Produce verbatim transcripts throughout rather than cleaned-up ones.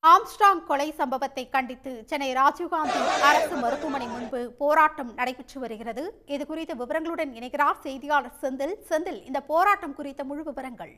Armstrong கொலை சம்பவத்தை கண்டித்து சென்னை ராஜீவ்காந்தி அரசு மருத்துவமனை முன்பு போராட்டம் நடைபெற்று வருகிறது. இதுகுறித்த விவரங்களுடன் இணைகிறார் செய்தியாளர் செந்தில். செந்தில், இந்த போராட்டம் குறித்த முழு விவரங்கள்.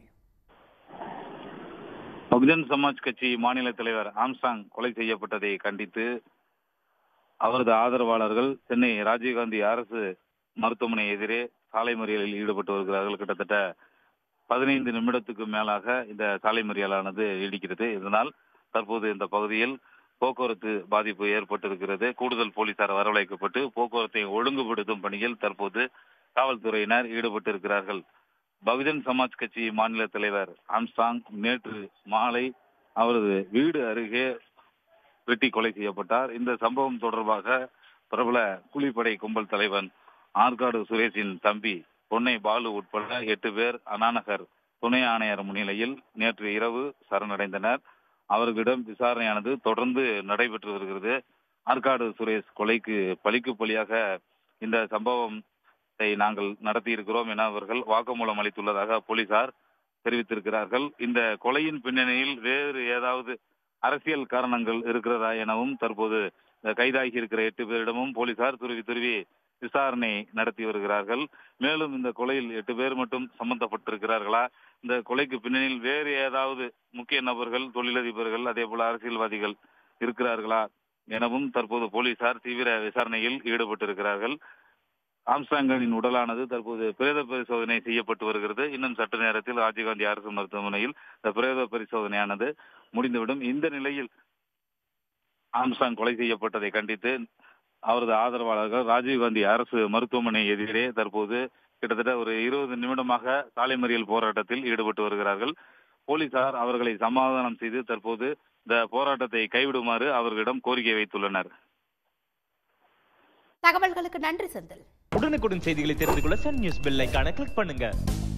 பகுஜன் சமாஜ் கட்சி மாநில தலைவர் ஆம்ஸ்ட்ராங் கொலை செய்யப்பட்டதை கண்டித்து அவரது ஆதரவாளர்கள் சென்னை ராஜீவ்காந்தி அரசு மருத்துவமனை எதிரே சாலை மறியலில் ஈடுபட்டு வருகிறார்கள். கிட்டத்தட்ட பதினைந்து நிமிடத்துக்கு மேலாக இந்த சாலை மறியலானது நீடிக்கிறது. இதனால் தற்போது இந்த பகுதியில் போக்குவரத்து பாதிப்பு ஏற்பட்டிருக்கிறது. கூடுதல் போலீசார் வரவழைக்கப்பட்டு போக்குவரத்தை ஒழுங்குபடுத்தும் பணியில் தற்போது காவல்துறையினர் ஈடுபட்டிருக்கிறார்கள். பகுஜன் சமாஜ் கட்சி மாநில தலைவர் ஆம்ஸ்ட்ராங் நேற்று மாலை அவரது வீடு அருகே வெட்டி கொலை செய்யப்பட்டார். இந்த சம்பவம் தொடர்பாக பிரபல கூலிப்படை கும்பல் தலைவன் ஆற்காடு சுரேஷின் தம்பி பொன்னை பாலு உட்பட எட்டு பேர் அண்ணாநகர் துணை ஆணையர் முன்னிலையில் நேற்று இரவு சரணடைந்தனர். அவர்களிடம் விசாரணையானது தொடர்ந்து நடைபெற்று வருகிறது. ஆற்காடு சுரேஷ் கொலைக்கு பழிக்கு பழியாக இந்த சம்பவத்தை நாங்கள் நடத்தியிருக்கிறோம் என அவர்கள் வாக்குமூலம் அளித்துள்ளதாக போலீசார் தெரிவித்திருக்கிறார்கள். இந்த கொலையின் பின்னணியில் வேறு ஏதாவது அரசியல் காரணங்கள் இருக்கிறதா எனவும் தற்போது கைதாகி இருக்கிற எட்டு பேரிடமும் போலீசார் துருவி துருவி விசாரணை நடத்தி வருகிறார்கள். மேலும் இந்த கொலையில் எட்டு பேர் மட்டும் சம்பந்தப்பட்டிருக்கிறார்களா, இந்த கொலைக்கு பின்னணியில் வேறு ஏதாவது முக்கிய நபர்கள், தொழிலதிபர்கள், அதே போல அரசியல்வாதிகள் இருக்கிறார்களா எனவும் தற்போது போலீசார் தீவிர விசாரணையில் ஈடுபட்டிருக்கிறார்கள். ஆம்ஸ்ட்ராங்கின் உடலானது தற்போது பிரேத பரிசோதனை செய்யப்பட்டு வருகிறது. இன்னும் சற்று நேரத்தில் ராஜீவ்காந்தி அரசு மருத்துவமனையில் இந்த பிரேத பரிசோதனையானது முடிந்துவிடும். இந்த நிலையில் ஆம்ஸ்ட்ராங் கொலை செய்யப்பட்டதை கண்டித்து அவரது ஆதரவாளர்கள் ராஜீவ்காந்தி அரசு மருத்துவமனை எதிரே தற்போது கிட்டத்தட்ட ஒரு இருபது நிமிடமாக சாலை மறியல் போராட்டத்தில் ஈடுபட்டு வருகிறார்கள். போலீசார் அவர்களை சமாதானம் செய்து தற்போது இந்த போராட்டத்தை கைவிடுமாறு அவர்களிடம் கோரிக்கை வைத்துள்ளனர். தகவல்களுக்கு நன்றி செந்தில். உடனுக்குடன் செய்திகளை தெரிந்து கொள்ள சன் நியூஸ் பெல் ஐகானை கிளிக் பண்ணுங்க.